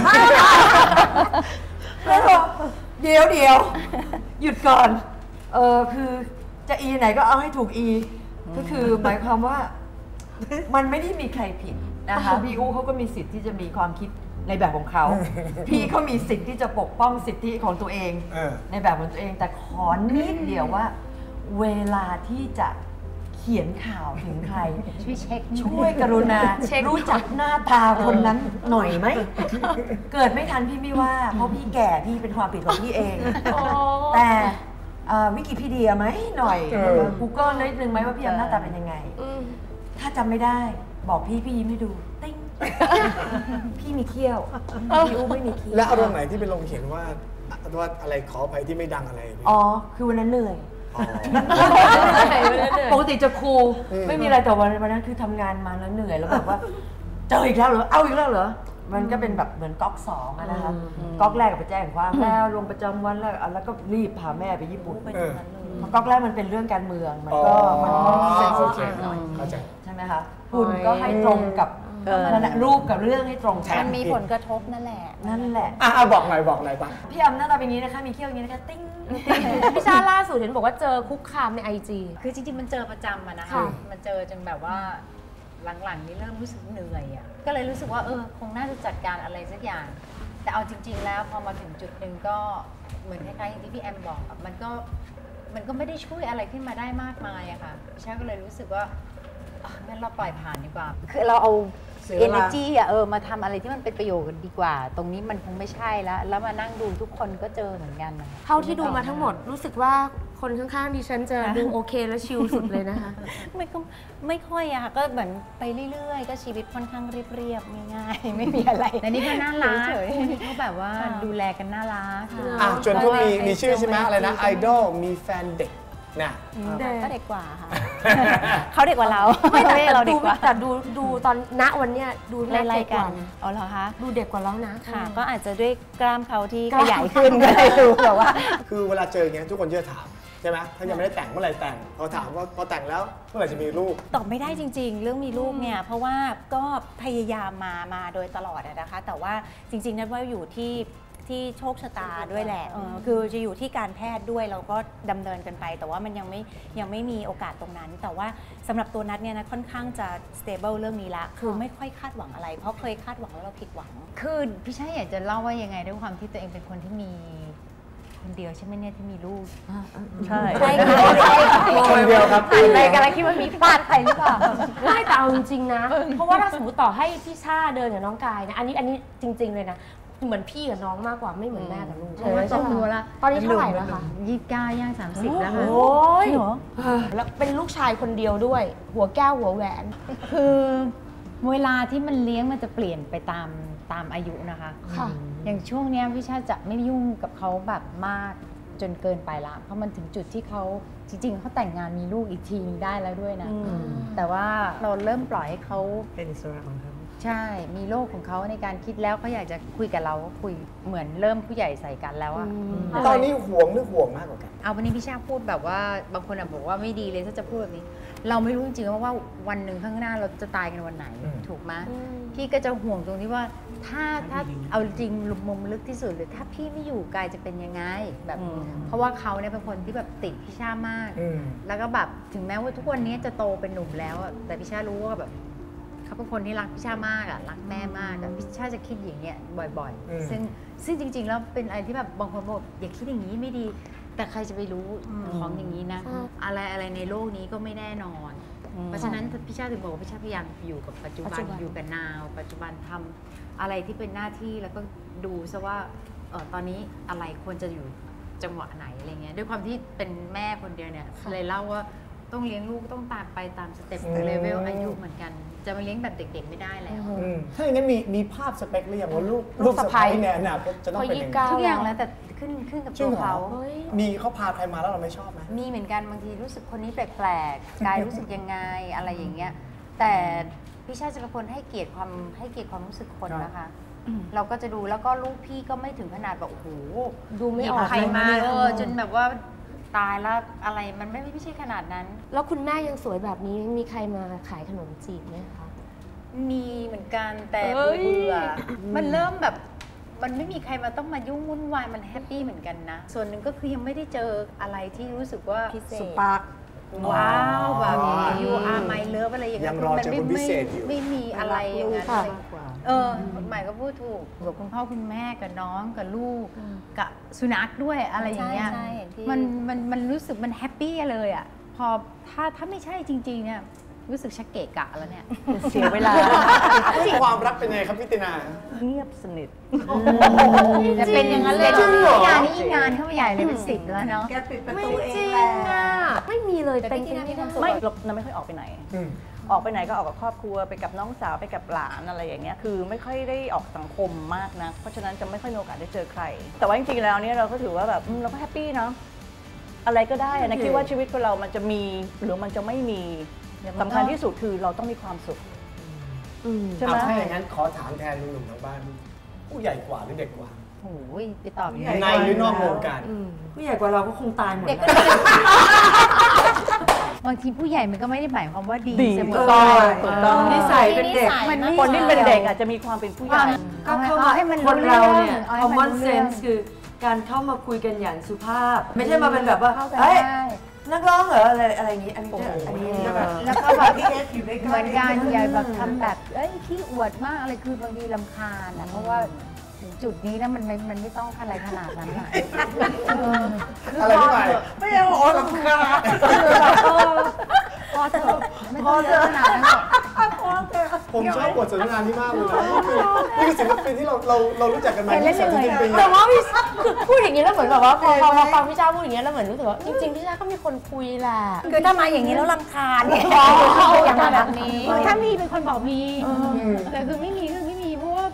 แล้วเดี๋ยวหยุดก่อนคือจะอีไหนก็เอาให้ถูกอีก็คือหมายความว่ามันไม่ได้มีใครผิดนะคะพี่อู๋เขาก็มีสิทธิ์ที่จะมีความคิดในแบบของเขาพี่เขามีสิทธิ์ที่จะปกป้องสิทธิของตัวเองในแบบของตัวเองแต่ขอนิดเดียวว่าเวลาที่จะเขียนข่าวถึงใครช่วยกรุณารู้จักหน้าตาคนนั้นหน่อยไหมเกิดไม่ทันพี่ไม่ว่าเพราะพี่แก่พี่เป็นความผิดของพี่เองแต่วิกิพีเดียไหมหน่อย Google นิดนึงไหมว่าพี่แอมหน้าตาเป็นยังไงถ้าจำไม่ได้บอกพี่ยิ้มให้ดูติ๊งพี่มีเขี้ยวพี่อู๋ไม่มีเขี้ยวและอารมณ์ไหนที่ไปลงเขียนว่าอะไรขออภัยที่ไม่ดังอะไรคือวันนั้นเหนื่อยปกติจะคูลไม่มีอะไรแต่วันนั้นคือทำงานมาแล้วเหนื่อยแล้วแบบว่าเจออีกแล้วเหรอเอาอีกแล้วเหรอมันก็เป็นแบบเหมือนก๊อก2นะคะก๊อกแรกไปแจ้งความแล้วลงประจำวันแล้วก็รีบพาแม่ไปญี่ปุ่นก๊อกแรกมันเป็นเรื่องการเมืองมันก็เซนซิทีฟหน่อยใช่ไหมคะคุณก็ให้ตรงกับรูปกับเรื่องให้ตรงกันมันมีผลกระทบนั่นแหละบอกหน่อยป่ะพี่แอมหน้าตาเป็นอย่างนี้นะคะมีเขี้ยวอย่างนี้นะคะติ้งพี่ชาล่าสุดเห็นบอกว่าเจอคุกคามใน IG คือจริงๆมันเจอประจำอะนะคะมันเจอจนแบบว่าหลังๆนี่เริ่มรู้สึกเหนื่อยอะก็เลยรู้สึกว่าคงน่าจะจัดการอะไรสักอย่างแต่เอาจริงๆแล้วพอมาถึงจุดหนึ่งก็เหมือนคล้ายๆที่พี่แอมบอกมันก็ไม่ได้ช่วยอะไรขึ้นมาได้มากมายอะค่ะพี่ชาก็เลยรู้สึกว่างั้นเราปล่อยผ่านดีกว่าคือเราเอาenergy มาทำอะไรที่มันเป็นประโยชน์ดีกว่าตรงนี้มันคงไม่ใช่แล้วมานั่งดูทุกคนก็เจอเหมือนกันเท่าที่ดูมาทั้งหมดรู้สึกว่าคนข้างๆดิฉันจะดูโอเคและชิลสุดเลยนะคะไม่ค่อยอะค่ะก็เหมือนไปเรื่อยๆก็ชีวิตค่อนข้างเรียบๆง่ายๆไม่มีอะไรแต่นี่ก็น่ารักคู่นี้เขาแบบว่าดูแลกันน่ารักจนเขามีชื่อใช่ไหมอะไรนะไอดอลมีแฟนเด็กนะก็เด็กกว่าค่ะเขาเด็กกว่าเราไม่เราเด็กกว่าแต่ดูตอนณวันเนี้ยดูไล่ๆกันอ๋อเหรอคะดูเด็กกว่าเรานะค่ะก็อาจจะด้วยกล้ามเขาที่ขยายขึ้นก็เลยดูแบบว่าคือเวลาเจออย่างเงี้ยทุกคนจะถามใช่ไหมถ้ายังไม่ได้แต่งเมื่อไหร่แต่งพอถามว่าพอแต่งแล้วเมื่อไหร่จะมีลูกตอบไม่ได้จริงๆเรื่องมีลูกเนี่ยเพราะว่าก็พยายามมาโดยตลอดนะคะแต่ว่าจริงๆนั้นว่าอยู่ที่โชคชะตาด้วยแหละคือจะอยู่ที่การแพทย์ด้วยเราก็ดำเนินกันไปแต่ว่ามันยังไม่มีโอกาสตรงนั้นแต่ว่าสำหรับตัวนัทเนี่ยนะค่อนข้างจะ stable เรื่องนี้ละคือไม่ค่อยคาดหวังอะไรเพราะเคยคาดหวังแล้วเราผิดหวังคือพี่ชายอยากจะเล่าว่ายังไงด้วยความที่ตัวเองเป็นคนที่มีคนเดียวใช่ไหมเนี่ยที่มีลูกใช่คนเดียวครับในการคิดว่ามีพลาดใครหรือเปล่าไม่แต่เอาจริงๆนะเพราะว่าถ้าสมมติต่อให้พี่ชาเดินกับน้องกายนะอันนี้จริงๆเลยนะเหมือนพี่กับน้องมากกว่าไม่เหมือนแม่กับลูกใช่ไหมตอนนี้เท่าไหร่แล้วคะ 29ย่าง30แล้วค่ะโอ้ยแล้วเป็นลูกชายคนเดียวด้วยหัวแก้วหัวแหวนคือเวลาที่มันเลี้ยงมันจะเปลี่ยนไปตามอายุนะคะอย่างช่วงนี้พี่ชาจะไม่ยุ่งกับเขาแบบมากจนเกินไปละเพราะมันถึงจุดที่เขาจริงๆเขาแต่งงานมีลูกอีกทีนึงได้แล้วด้วยนะแต่ว่าเราเริ่มปล่อยให้เขาเป็นอิสระของเขาใช่มีโลกของเขาในการคิดแล้วเขาอยากจะคุยกับเราคุยเหมือนเริ่มผู้ใหญ่ใส่กันแล้วอะตอนนี้ห่วงหรือห่วงมากกว่ากันเอาวันนี้พี่ชาพูดแบบว่าบางคนบอกว่าไม่ดีเลยถ้าจะพูดแบบนี้เราไม่รู้จริงๆว่าวันหนึ่งข้างหน้าเราจะตายกันวันไหนถูกไหมพี่ก็จะห่วงตรงที่ว่าถ้าเอาจริงมุมลึกที่สุดเลยถ้าพี่ไม่อยู่กายจะเป็นยังไงแบบเพราะว่าเขาเนี่ยเป็นคนที่แบบติดพี่ชามากแล้วก็แบบถึงแม้ว่าทุกวันนี้จะโตเป็นหนุ่มแล้วแต่พี่ชารู้ว่าแบบเขาเป็นคนที่รักพี่ชามากรักแม่มากพี่ชาจะคิดอย่างเงี้ยบ่อยๆซึ่งจริงๆแล้วเป็นอะไรที่แบบบางคนบอกอย่าคิดอย่างนี้ไม่ดีแต่ใครจะไปรู้ของอย่างนี้นะอะไรในโลกนี้ก็ไม่แน่นอนเพราะฉะนั้นพี่ชาถึงบอกว่าพี่ชาพยายามอยู่กับปัจจุบันอยู่กับนาวปัจจุบันทำอะไรที่เป็นหน้าที่แล้วก็ดูซะว่าตอนนี้อะไรควรจะอยู่จังหวะไหนอะไรเงี้ยด้วยความที่เป็นแม่คนเดียวเนี่ยเลยเล่าว่าต้องเลี้ยงลูกต้องตามไปตามสเต็ปเลเวลอายุเหมือนกันจะมาเลี้ยงแบบเด็กๆไม่ได้แล้วถ้าอย่างนั้นมีภาพสเปคหรือยังว่าลูกสะใภ้เนี่ยนะจะต้องเป็นยังไงทุกอย่างแล้วแต่ขึ้นกับตัวเขามีเขาพาใครมาแล้วเราไม่ชอบไหมมีเหมือนกันบางทีรู้สึกคนนี้แปลกๆกายรู้สึกยังไงอะไรอย่างเงี้ยแต่พี่ชาจะเป็นคนให้เกียรติความรู้สึกคนนะคะเราก็จะดูแล้วก็ลูกพี่ก็ไม่ถึงขนาดแบบโอ้โหดูไม่ออกใครมาจนแบบว่าตายแล้วอะไรมันไม่ใช่ขนาดนั้นแล้วคุณแม่ยังสวยแบบนี้มีใครมาขายขนมจีบไหมคะมีเหมือนกันแต่เบื่อมันเริ่มแบบมันไม่มีใครมาต้องมายุ่งวุ่นวายมันแฮปปี้เหมือนกันนะส่วนหนึ่งก็คือยังไม่ได้เจออะไรที่รู้สึกว่าสุปากว้าวแบบยูอาร์ไมเลิฟอะไรอย่างเงี้ยมันไม่มีอะไรอย่างนั้นหมายก็พูดถูกกับคุณพ่อคุณแม่กับน้องกับลูกกับสุนัขด้วยอะไรอย่างเงี้ยมันรู้สึกมันแฮปปี้เลยอ่ะพอถ้าไม่ใช่จริงๆเนี่ยรู้สึกชักเกะกะแล้วเนี่ยเสียเวลาความรักเป็นไงครับพี่ตินาเงียบสนิทจะเป็นอย่างนั้นเลยงานนี้งานเข้ามาใหญ่เลยเป็น10แล้วเนาะแกปิดประตูเองแหละไม่มีเลยเป็นที่มีความสุขเราไม่ค่อยออกไปไหนออกไปไหนก็ออกกับครอบครัวไปกับน้องสาวไปกับหลานอะไรอย่างเงี้ยคือไม่ค่อยได้ออกสังคมมากนะเพราะฉะนั้นจะไม่ค่อยมีโอกาสได้เจอใครแต่ว่าจริงๆแล้วเนี่ยเราก็ถือว่าแบบเราก็แฮปปี้เนาะอะไรก็ได้นะคิดว่าชีวิตของเรามันจะมีหรือมันจะไม่มีสำคัญที่สุดคือเราต้องมีความสุขใช่ไหมถ้าอย่างนั้นขอถามแทนลุงหนุ่มทางบ้านผู้ใหญ่กว่าหรือเด็กกว่าโอ้ยไปตอบในหรือนอกวงการผู้ใหญ่กว่าเราก็คงตายหมดบางทีผู้ใหญ่มันก็ไม่ได้หมายความว่าดีเสมอนิสัยเป็นเด็กคนที่เป็นเด็กอาจจะมีความเป็นผู้ใหญ่ก็เข้ามาให้มันคนเราเนี่ย common sense คือการเข้ามาคุยกันอย่างสุภาพไม่ใช่มาเป็นแบบว่าเฮ้ยนักร้องเหรออะไรอย่างนี้อันนี้แล้วก็แบบเหมือนกันใหญ่แบบทำแบบขี้อวดมากอะไรคือบางทีรำคาญเพราะว่าจุดนี้แล้วมันไม่ต้องอะไรขนาดนั้นอะไรไม่ไหวไม่เอารำคาญพอเถอะไม่ต้องเยอะขนาดนั้นผมชอบบทสนทนานี้มากเลยนะนี่คือศิลปินที่เรารู้จักกันมา20 ปีแต่ว่าคือพูดอย่างนี้แล้วเหมือนแบบว่าพอฟังพี่ชาพูดอย่างนี้แล้วเหมือนรู้สึกว่าจริงๆพี่ชาก็มีคนคุยแหละคือถ้ามาอย่างนี้แล้วรำคาญเนี่ยอย่างมาแบบนี้ถ้ามีเป็นคนบอกมีแต่คือไม่มีคือไม่มีเพราะว่า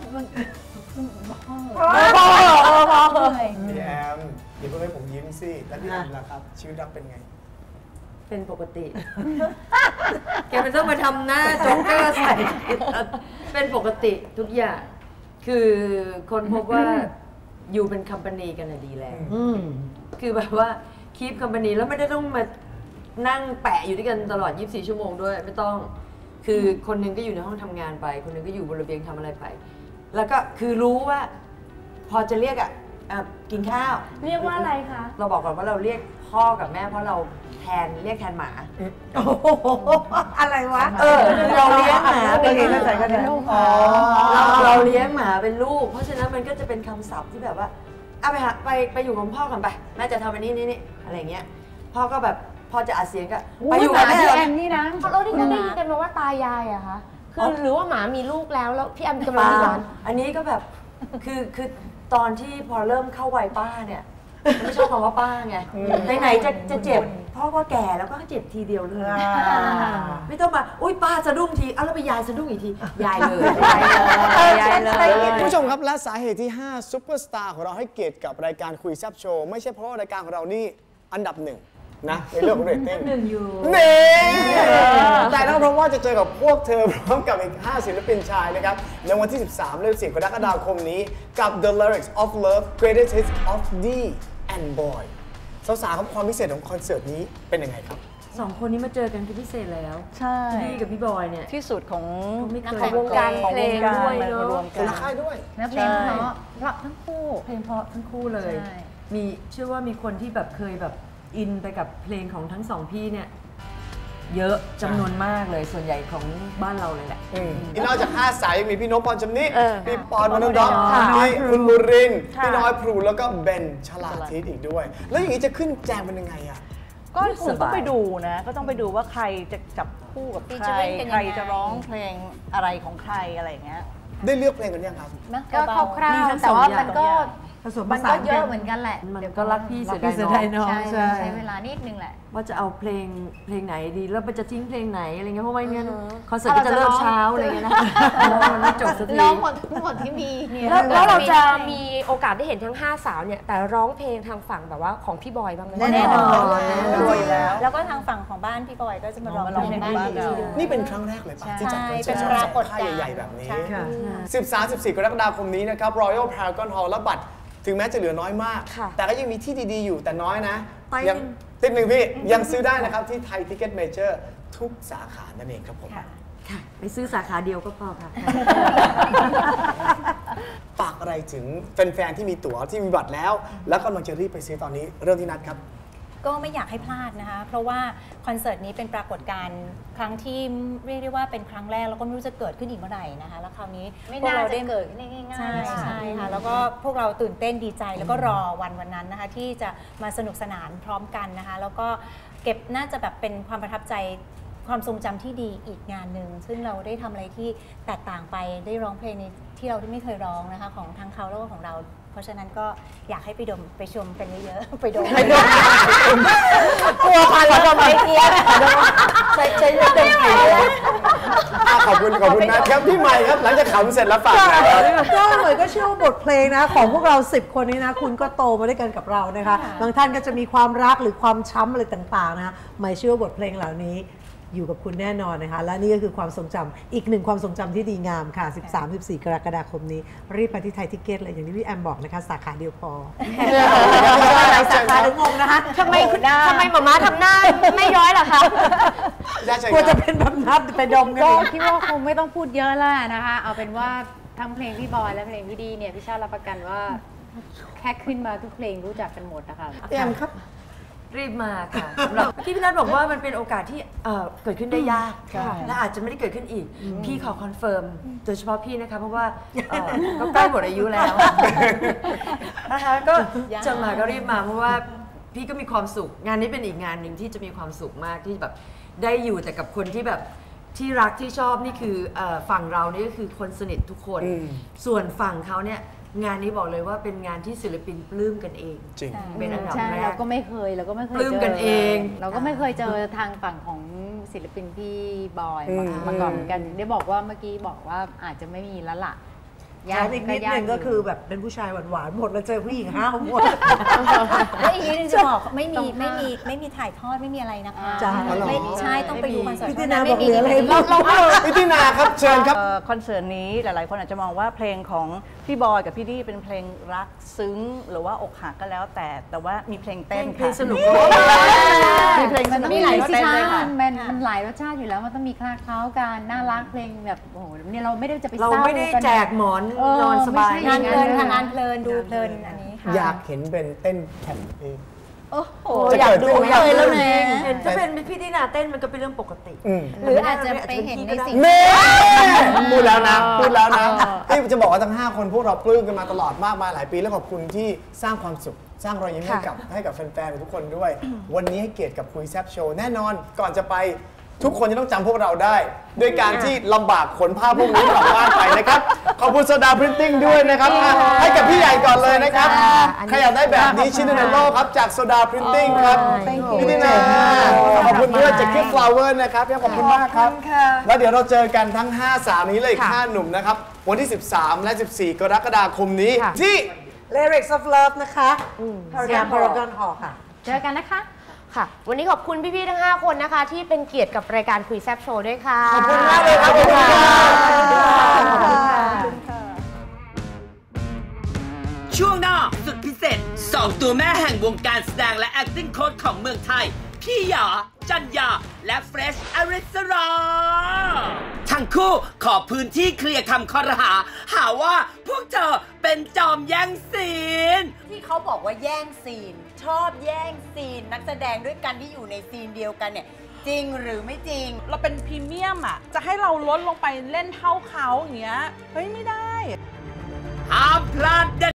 พี่แอมเดี๋ยวเพื่อนให้ผมยิ้มสิแล้วพี่แอมล่ะครับชีวิตรักเป็นไงเป็นปกติแกไม่ต้องมาทำหน้าโจ๊กเกอร์ใส่เป็นปกติทุกอย่างคือคนพบว่าอยู่เป็นคัมพานีกันดีแล้วคือแบบว่าคีปคัมพานีแล้วไม่ได้ต้องมานั่งแปะอยู่ด้วยกันตลอด24 ชั่วโมงด้วยไม่ต้องคือคนนึงก็อยู่ในห้องทำงานไปคนนึงก็อยู่บนระเบียงทำอะไรไปแล้วก็คือรู้ว่าพอจะเรียกกินข้าวเรียกว่าอะไรคะเราบอกก่อนว่าเราเรียกพ่อกับแม่เพราะเราเรียกแทนหมาอะไรวะเราเลี้ยงหมาเป็นลูกเราเลี้ยงหมาเป็นลูกเพราะฉะนั้นมันก็จะเป็นคำศัพท์ที่แบบว่าไปอยู่กับพ่อกันไปแม่จะทำอันนี้นี่อะไรเงี้ยพ่อก็แบบพ่อจะอัดเสียงก็ไปอยู่กับแม่แอมนี่นะเราที่เขาได้ยินกันมาว่าตายายอะคะคือหรือว่าหมามีลูกแล้วพี่แอมกำลังร้อนอันนี้ก็แบบคือตอนที่พอเริ่มเข้าวัยป้าเนี่ยไม่ชอบคำว่าป้าไงไหนจะเจ็บเพราะว่าแก่แล้วก็เจ็บทีเดียวเลยไม่ต้องมาอุ้ยป้าสะดุ้งทีแล้วไปยายสะดุ้งอีกทียายเลยผู้ชมครับและสาเหตุที่5ซุปเปอร์สตาร์ของเราให้เกียรติกับรายการคุยแซ่บโชว์ไม่ใช่เพราะรายการของเรานี่อันดับ1นะในเรื่องของเรตติ้งนี่แต่ต้องเพราะว่าจะเจอกับพวกเธอพร้อมกับอีก5ศิลปินชายนะครับในวันที่13 เดือน 10 กรกฎาคมนี้กับ The Lyrics of Love Greatest Hits of D and Boy สาวๆครับความพิเศษของคอนเสิร์ตนี้เป็นยังไงครับ 2 คนนี้มาเจอกันคือพิเศษแล้วใช่พี่กับพี่บอยเนี่ยที่สุดของนักของวงการเพลงด้วยเนอะรวมคกันละค่ายด้วยแล้วเพลงเพราะทั้งคู่เพลงเพราะทั้งคู่เลยใช่มีเชื่อว่ามีคนที่แบบเคยแบบอินไปกับเพลงของทั้ง 2 พี่เนี่ยเยอะจำนวนมากเลยส่วนใหญ่ของบ้านเราเลยแหละที่นอกจาก5 สายยังมีพี่นพพรจำนิเออพี่ปอนมโนดอกค่ะพี่คุณบุรินทร์ค่ะพี่น้อยพลูแล้วก็เบนชลาทิศอีกด้วย แล้วอย่างนี้จะขึ้นแจงเป็นยังไงอะก็คงต้องไปดูนะ ก็ต้องไปดูว่าใครจะจับคู่กับใคร featuring กันยังไงใครจะร้องเพลงอะไรของใครอะไรอย่างเงี้ยได้เลือกเพลงกันยังครับก็คร่าวๆแต่ว่ามันก็ผสมผมันสาก็นเยกัอะนเหมือนกันแหละมันก็รักพี่เสียรักพี่เสียดาดาย ยน้น้ออง งใช่ใช้เวลานิดนึงแหละว่าจะเอาเพลงไหนดีแล้วมันจะทิ้งเพลงไหนอะไรเงี้ยเพราะว่าไม่งั้นคอนเสิร์ตก็จะเริ่มเช้าอะไรเงี้ยนะมันไม่จบสักทีร้องหมดทั้งหมดที่มีเนี่ยแล้วเราจะมีโอกาสได้เห็นทั้ง 5 สาวเนี่ยแต่ร้องเพลงทางฝั่งแบบว่าของพี่บอยบ้างไหมแน่นอนด้วยแล้วแล้วก็ทางฝั่งของบ้านพี่บอยก็จะมาร้องมาร้องเพลงเพลงบ้านบ้านเราพี่ด้วยนี่เป็นครั้งแรกเลยป่ะที่จัดคอนเสิร์ตเป็นปรากฏการณ์ค่ายใหญ่ๆแบบนี้ใช่ค่ะ 13-14 กรกฎาคมนี้นะครับ Royal Paragon Hall และบัตรถึงแม้จะเหลือน้อยมากค่ะแต่ก็ยังมีที่ดีๆอยู่แต่น้อยนะไปยังติดหนึ่งพี่ ยังซื้อได้นะครับที่ไทยทิกเก็ตเมเจอร์ทุกสาขานั่นเองครับผมค่ะไปซื้อสาขาเดียวก็พอค่ะฝากอะไรถึงแฟนๆที่มีตั๋วที่มีบัตรแล้ว แล้วกำลังจะรีบไปซื้อตอนนี้เริ่มที่นัดครับก็ไม่อยากให้พลาดนะคะ เพราะว่าคอนเสิร์ตนี้เป็นปรากฏการณ์ครั้งที่เรียกได้ว่าเป็นครั้งแรกแล้วก็ไม่รู้จะเกิดขึ้นอีกเมื่อไหร่นะคะ แล้วคราวนี้ไม่พวกน่าเราจะได้เกิดขึ้นได้ง่ายๆใช่ใช่ค่ะ แล้วก็พวกเราตื่นเต้นดีใจแล้วก็รอวันนั้นนะคะ ที่จะมาสนุกสนานพร้อมกันนะคะ แล้วก็เก็บน่าจะแบบเป็นความประทับใจความทรงจำที่ดีอีกงานหนึ่งซึ่งเราได้ทำอะไรที่แตกต่างไปได้ร้องเพลงในที่เราไม่เคยร้องนะคะของทั้งเขาแล้วก็ของเรา เพราะฉะนั้นก็อยากให้ไปชมกันเยอะๆไปดมกลัวพันแล้วก็ไม่เกียร์ใช้เต็มที่ขอบคุณนะครับพี่ใหม่ครับหลังจากขำเสร็จแล้วฝากนะครับก็เลยก็เชื่อว่าบทเพลงนะของพวกเรา10 คนนี้นะคุณก็โตมาด้วยกันกับเรานะคะบางท่านก็จะมีความรักหรือความช้ำอะไรต่างๆนะคะหมายเชื่อว่าบทเพลงเหล่านี้อยู่กับคุณแน่นอนนะคะและนี่ก็คือความทรงจำอีกหนึ่งความทรงจำที่ดีงามค่ะ 13-14 กรกฎาคมนี้รีบไปที่ไทยทิกเก็ตเลยอย่างที่พี่แอมบอกนะคะสาขาเดียวพอหลายสาขาเดี๋ยวงงนะคะทำไมหม่าม้าทำหน้าไม่ย้อยล่ะคะกลัวจะเป็นแบบนัดไปดมกันก็อีกคิดว่าคงไม่ต้องพูดเยอะแล้วนะคะ เอาเป็นว่าทั้งเพลงพี่บอยและเพลงพี่ดีเนี่ยพี่ชาติรับประกันว่าแค่ขึ้นมาทุกเพลงรู้จักกันหมดนะคะแอมครับรีบมาค่ะสำหรับที่พี่นัทบอกว่ามันเป็นโอกาสที่เกิดขึ้นได้ยากและอาจจะไม่ได้เกิดขึ้นอีก พี่ขอคอนเฟิร์มโดยเฉพาะพี่นะคะเพราะว่าก็ใกล้หมดอายุแล้วนะคะก็จะมาก็รีบมาเพราะว่าพี่ก็มีความสุขงานนี้เป็นอีกงานหนึ่งที่จะมีความสุขมากที่แบบได้อยู่แต่กับคนที่แบบที่รักที่ชอบนี่คือฝั่งเรานี่ก็คือคนสนิททุกคนส่วนฝั่งเขาเนี่ยงานนี้บอกเลยว่าเป็นงานที่ศิลปินปลื้มกันเองจริงเป็นอันดับใช่แรเรากก็ไม่เคยเราก็ไม่เคยปลื้มกันเองเราก็ไม่เคยเจอทางฝั่งของศิลปินพี่บอยมาก่อนเหมือนกันได้บอกว่าเมื่อกี้บอกว่าอาจจะไม่มีแล้วล่ะแถมอีกนิดนึงก็คือแบบเป็นผู้ชายหวานๆหมดแล้วเจอผู้หญิง5 หมดแล้วอีกนิดนึงจะบอกไม่มีถ่ายทอดไม่มีอะไรนะคะจ้ะไม่ใช่ต้องไปดูคอนเสิร์ตพี่ตินาบอกเหลืออะไรพี่ตินาครับเชิญครับคอนเสิร์ตนี้หลายๆ คนอาจจะมองว่าเพลงของพี่บอยกับพี่ดี้เป็นเพลงรักซึ้งหรือว่าอกหักก็แล้วแต่ว่ามีเพลงเต้นเพลงค่ะสนุกมีเพลงสนุกมีหลายรสเต้นชาด้วยติค่ะมันหลายรสชาติอยู่แล้วมันต้องมีคลาเคล้ากันน่ารักเพลงแบบโอ้โหเนี่ยเราไม่ได้จะไปเราเศร้าไม่ได้กันแจกหมอนนอนสบายงานเพลินค่ะงานเพลินดูเพลินอันนี้ค่ะอยากเห็นเป็นเต้นแข่งเพลงโอ้โหจะอยากเกิดดูขึ้นเลยแล้วนะเห็นถ้าเป็นพี่ที่นาเต้นมันก็เป็นเรื่องปกติหรืออาจจะไปเห็นในสิ่งเน่พูดแล้วนะที่จะบอกว่าทั้ง5 คนพวกเราปลื้มกันมาตลอดมากมายหลายปีและขอบคุณที่สร้างความสุขสร้างรอยยิ้มให้กับแฟนๆทุกคนด้วย วันนี้ให้เกียรติกับคุยแซบโชว์แน่นอนก่อนจะไปทุกคนจะต้องจำพวกเราได้ด้วยการที่ลำบากขนผ้าพวกนี้กลับบ้านไปนะครับขอบคุณโซดาพรินติ้งด้วยนะครับให้กับพี่ใหญ่ก่อนเลยนะครับใครอยากได้แบบนี้ชิ้นในโลกครับจากโซดาพรินติ้งครับพี่ตินาขอบคุณด้วยจากคิฟฟลาวเวอร์นะครับขอบคุณมากครับแล้วเดี๋ยวเราเจอกันทั้ง5 สาวนี้เลยอีก5 หนุ่มนะครับวันที่13และ14 กรกฎาคมนี้ที่ Lyrics of Love นะคะParagon Hall ค่ะเจอกันนะคะค่ะ วันนี้ขอบคุณพี่ๆทั้ง 5 คนนะคะ ที่เป็นเกียรติกับรายการคุยแซบโชว์ด้วยค่ะขอบคุณมากเลยครับช่วงหน้าสุดพิเศษ 2 ตัวแม่แห่งวงการแสดงและ acting coach ของเมืองไทย พี่หยาจัญญาและเฟรชอริสราทั้งคู่ขอพื้นที่เคลียร์คำคอรหาหาว่าพวกเธอเป็นจอมแย่งซีนที่เขาบอกว่าแย่งซีนชอบแย่งซีนนักแสดงด้วยกันที่อยู่ในซีนเดียวกันเนี่ยจริงหรือไม่จริงเราเป็นพรีเมียมอ่ะจะให้เราลดลงไปเล่นเท่าเขาอย่างเงี้ยเฮ้ยไม่ได้ห้ามพลาด